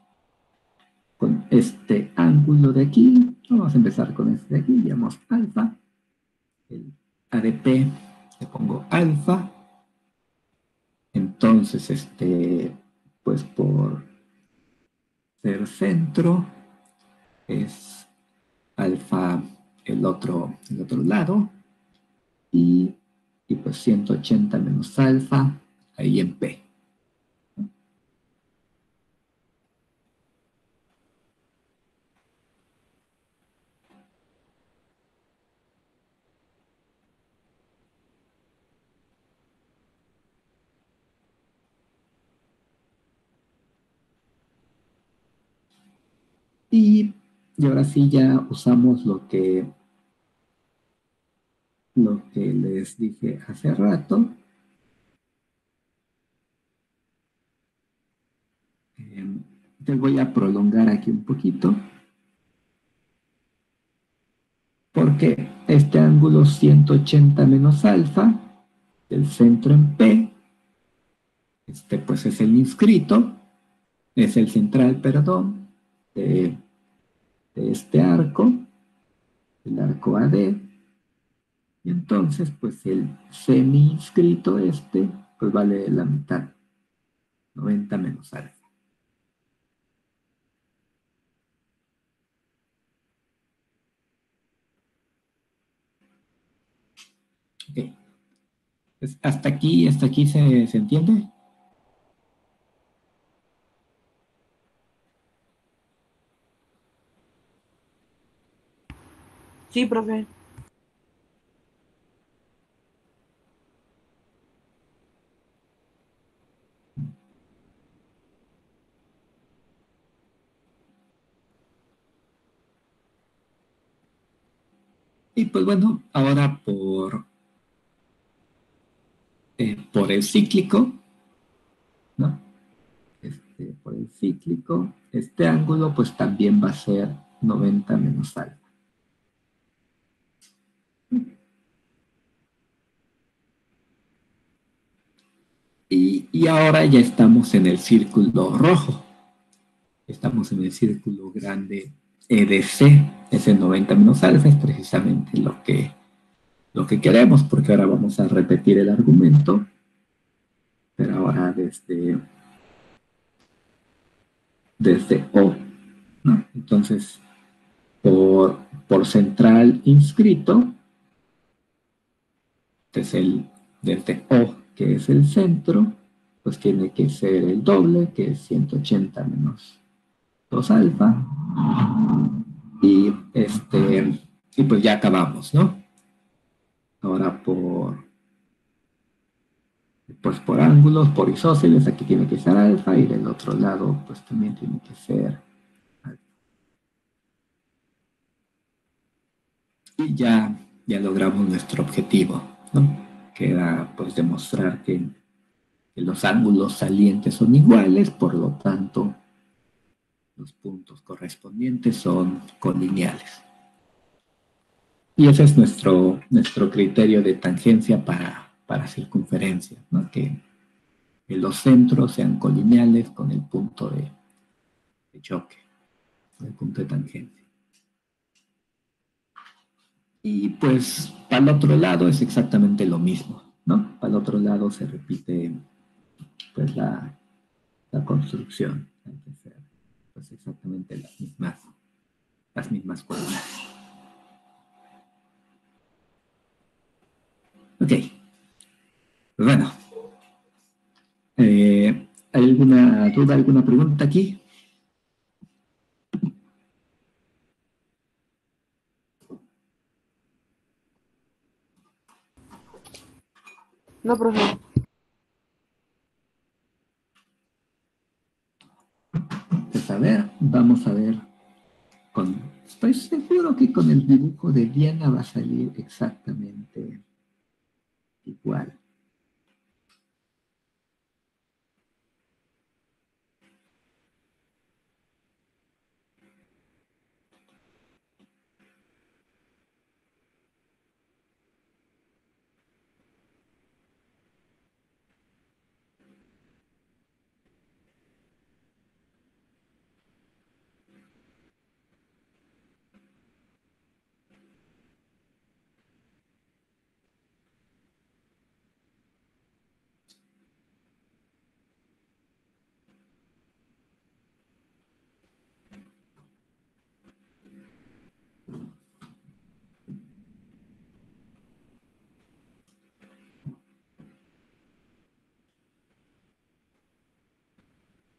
Speaker 1: este ángulo de aquí. Vamos a empezar con este de aquí, llamamos alfa. El ADP le pongo alfa. Entonces, pues por ser centro, es alfa el otro lado. Y y pues 180 menos alfa ahí en P. Y ahora sí ya usamos lo que les dije hace rato. Te voy a prolongar aquí un poquito, porque este ángulo 180 menos alfa, del centro en P, pues es el inscrito, es el central, perdón, de este arco, el arco AD, y entonces pues el semi inscrito pues vale la mitad, 90 menos alfa. Ok. Pues, hasta aquí se entiende.
Speaker 3: Sí, profe.
Speaker 1: Y pues bueno, ahora por el cíclico, ¿no? Por el cíclico, este ángulo pues también va a ser 90 menos alfa. Y ahora ya estamos en el círculo rojo. Estamos en el círculo grande EDC. Ese 90 menos alfa es precisamente lo que queremos, porque ahora vamos a repetir el argumento, pero ahora desde O, ¿no? Entonces, por central inscrito, desde O, que es el centro, pues tiene que ser el doble, que es 180 menos 2 alfa, y y pues ya acabamos, ¿no? Ahora pues por ángulos, por isósceles, aquí tiene que ser alfa, y del otro lado pues también tiene que ser alfa. Y ya logramos nuestro objetivo, ¿no? Que era pues demostrar que los ángulos salientes son iguales, por lo tanto los puntos correspondientes son colineales. Y ese es nuestro criterio de tangencia para circunferencia, ¿no? Que los centros sean colineales con el punto de choque, el punto de tangencia. Y pues para el otro lado es exactamente lo mismo, ¿no? Para el otro lado se repite pues la construcción. Hay que ser pues exactamente las mismas columnas. Ok, pues bueno. ¿Hay alguna duda, alguna pregunta aquí?
Speaker 3: No, profe.
Speaker 1: Pues a ver, vamos a ver. Estoy seguro que con el dibujo de Diana va a salir exactamente igual.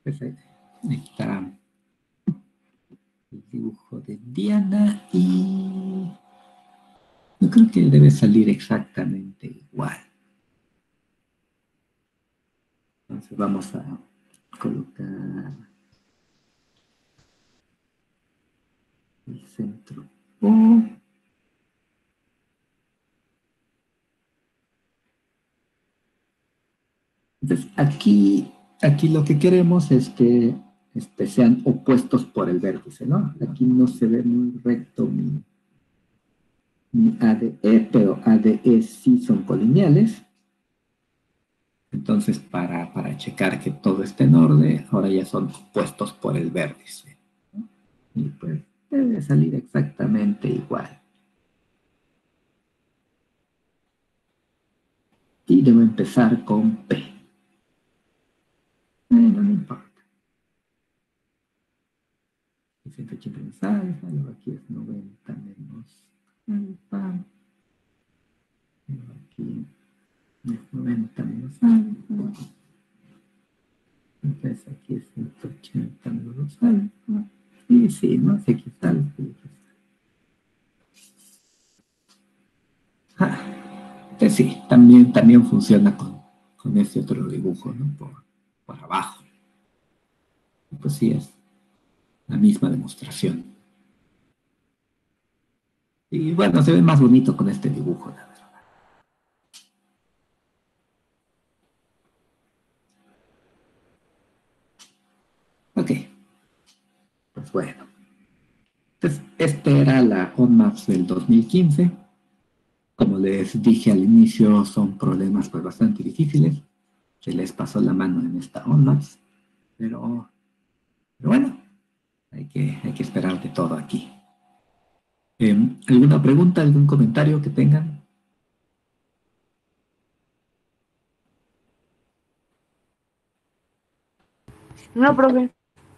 Speaker 1: Pues ahí está el dibujo de Diana y yo creo que debe salir exactamente igual. Entonces vamos a colocar el centro O. Entonces aquí lo que queremos es que sean opuestos por el vértice, ¿no? Aquí no se ve muy recto mi ADE, pero ADE sí son colineales. Entonces, para checar que todo esté en orden, ahora ya son opuestos por el vértice, ¿no? Y pues debe salir exactamente igual. Y debo empezar con P. No importa. 180 menos alfa, luego aquí es 90 menos alfa. Luego aquí es 90 menos alfa. Entonces aquí es 180 menos alfa. Y sí, no sé qué tal. Pues sí, también funciona con este otro dibujo, ¿no? Por abajo. Y pues sí, es la misma demostración. Y bueno, se ve más bonito con este dibujo, la verdad. Ok, pues bueno. Entonces, esta era la OnMaps del 2015. Como les dije al inicio, son problemas pues bastante difíciles. Se les pasó la mano en esta OnMaps. Pero bueno, hay que esperar de todo aquí. ¿Alguna pregunta, algún comentario que tengan?
Speaker 3: No, profe.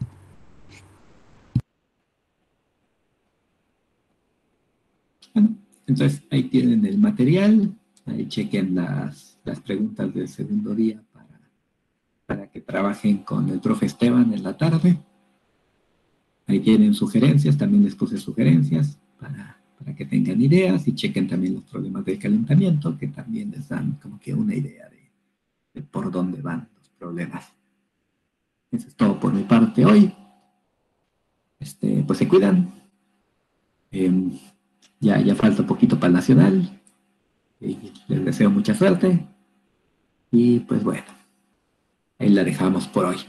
Speaker 1: Bueno, entonces ahí tienen el material, ahí chequen las preguntas del segundo día para que trabajen con el profe Esteban en la tarde. Ahí tienen sugerencias, también les puse sugerencias para que tengan ideas y chequen también los problemas del calentamiento, que también les dan como que una idea de por dónde van los problemas. Eso es todo por mi parte hoy. Pues se cuidan. Ya falta un poquito para el Nacional. Les deseo mucha suerte. Y pues bueno, ahí la dejamos por hoy.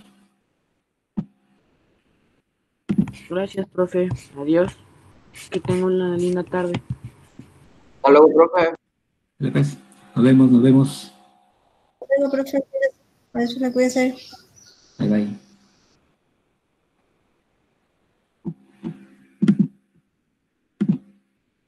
Speaker 3: Gracias, profe. Adiós. Que tenga una linda tarde.
Speaker 4: Hasta luego, profe.
Speaker 1: Pues, nos vemos.
Speaker 2: Bueno, profe, cuídese. Cuídese.
Speaker 1: Bye bye.